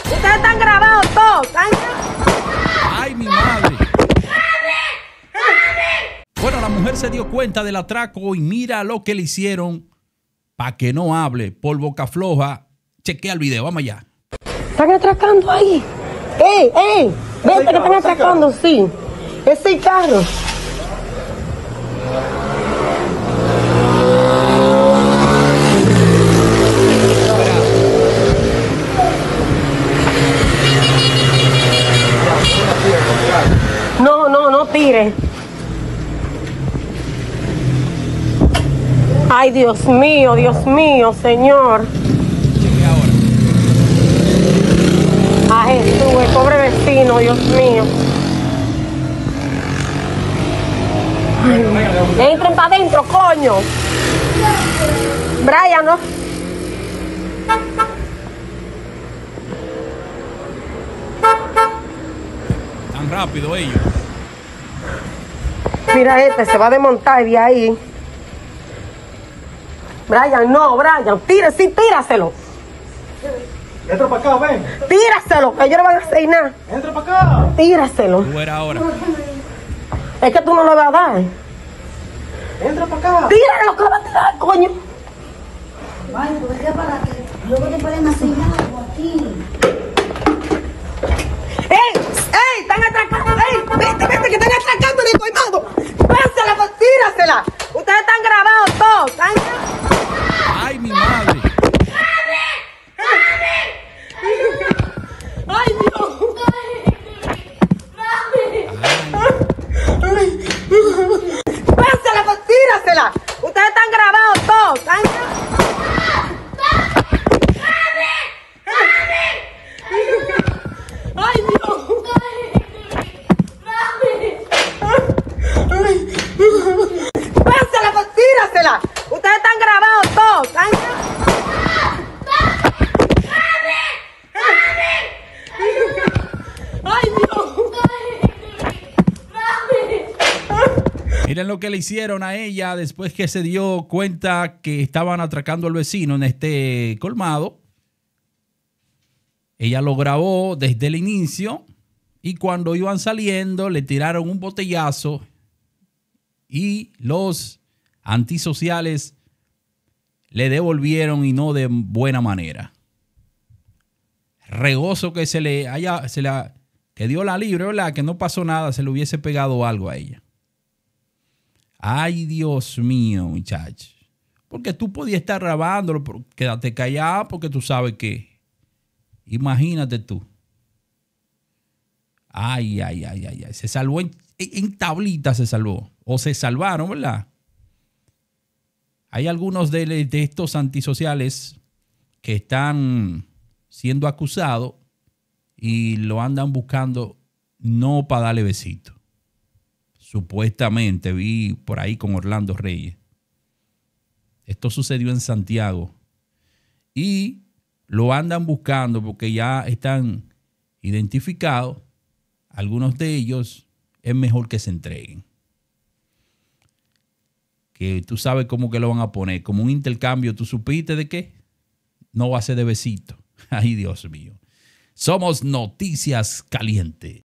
Ustedes están grabados todos. ¡Ay, mi madre! Bueno, la mujer se dio cuenta del atraco y mira lo que le hicieron. Para que no hable, por boca floja. Chequea el video, vamos allá. Están atracando ahí. ¡Ey! Vete que están atracando, sí. Ese carro. No tire. Ay, Dios mío, Señor. Chequea ahora. A Jesús, el pobre vecino, Dios mío. Ay, entren para adentro, coño. Brian, ¿no? Tan rápido ellos. Mira se va a desmontar de ahí. Brian, tíraselo. Entra para acá, ven. Tíraselo, que ellos no van a hacer nada. Entra para acá. Tíraselo. Tú eras ahora. Es que tú no le vas a dar. Entra para acá. Tíralo, que lo va a tirar, coño. Vale, pues ya para que luego te pueden hacer algo aquí. ¡Ey! ¡Están atracando! ¡Ey! ¡Vete, que están atracando en el colmado! ¡Pásala, tírasela! Ustedes están grabados todos. ¡Ay, mi madre! ¡Ay, Dios! ¡Pásala, tírasela! Ustedes están grabados todos. ¡Ay, Dios! ¡Pásala, tírasela! Ustedes están grabados todos. ¡Ay, Dios! Miren lo que le hicieron a ella después que se dio cuenta que estaban atracando al vecino en este colmado. Ella lo grabó desde el inicio y cuando iban saliendo le tiraron un botellazo y los antisociales le devolvieron y no de buena manera. Regoso que que dio la libre, ¿verdad? Que no pasó nada, se le hubiese pegado algo a ella. Ay, Dios mío, muchachos. Porque tú podías estar grabándolo, pero quédate callado porque tú sabes que. Imagínate tú. Ay. Se salvó en tablita, se salvó. O se salvaron, ¿verdad? Hay algunos de estos antisociales que están siendo acusados y lo andan buscando no para darle besito. Supuestamente vi por ahí con Orlando Reyes. Esto sucedió en Santiago. Y lo andan buscando porque ya están identificados. Algunos de ellos es mejor que se entreguen. Que tú sabes cómo que lo van a poner. Como un intercambio. ¿Tú supiste de qué? No va a ser de besito. Ay, Dios mío. Somos Noticias Caliente.